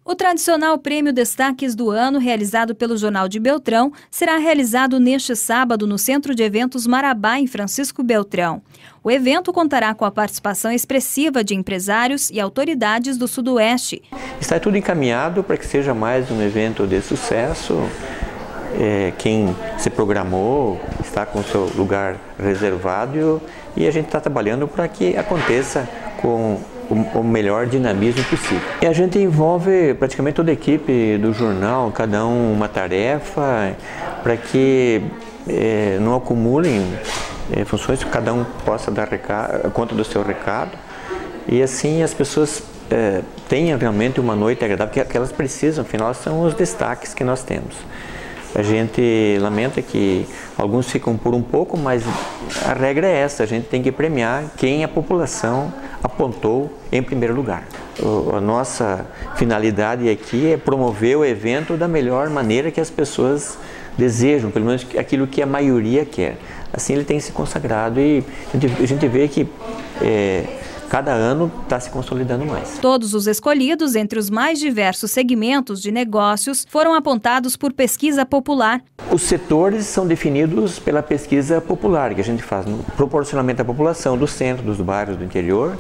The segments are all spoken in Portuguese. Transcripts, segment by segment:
O tradicional Prêmio Destaques do Ano, realizado pelo Jornal de Beltrão, será realizado neste sábado no Centro de Eventos Marabá, em Francisco Beltrão. O evento contará com a participação expressiva de empresários e autoridades do Sudoeste. Está tudo encaminhado para que seja mais um evento de sucesso. Quem se programou está com o seu lugar reservado e a gente está trabalhando para que aconteça com o melhor dinamismo possível. E a gente envolve praticamente toda a equipe do jornal, cada um uma tarefa, para que não acumulem funções, que cada um possa dar conta do seu recado e assim as pessoas tenham realmente uma noite agradável, que elas precisam, afinal são os destaques que nós temos. A gente lamenta que alguns ficam por um pouco, mas a regra é essa, a gente tem que premiar quem a população apontou em primeiro lugar. A nossa finalidade aqui é promover o evento da melhor maneira que as pessoas desejam, pelo menos aquilo que a maioria quer. Assim ele tem se consagrado e a gente vê que cada ano está se consolidando mais. Todos os escolhidos entre os mais diversos segmentos de negócios foram apontados por pesquisa popular. Os setores são definidos pela pesquisa popular, que a gente faz proporcionalmente à população do centro, dos bairros, do interior.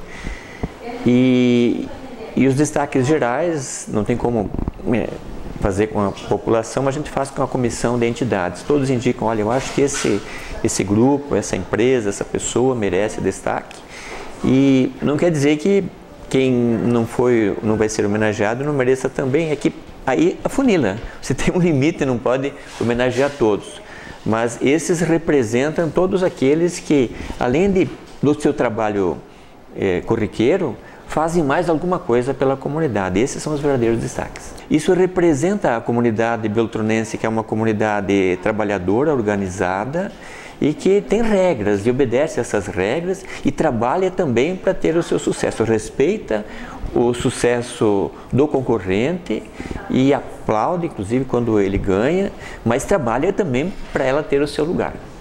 E os destaques gerais, não tem como fazer com a população, mas a gente faz com a comissão de entidades. Todos indicam, olha, eu acho que esse grupo, essa empresa, essa pessoa merece destaque. E não quer dizer que quem não vai ser homenageado não mereça também, é que aí afunila, você tem um limite, não pode homenagear todos, mas esses representam todos aqueles que, além do seu trabalho corriqueiro, fazem mais alguma coisa pela comunidade. Esses são os verdadeiros destaques. Isso representa a comunidade beltronense, que é uma comunidade trabalhadora, organizada, e que tem regras e obedece a essas regras e trabalha também para ter o seu sucesso, respeita o sucesso do concorrente e aplaude, inclusive, quando ele ganha, mas trabalha também para ela ter o seu lugar.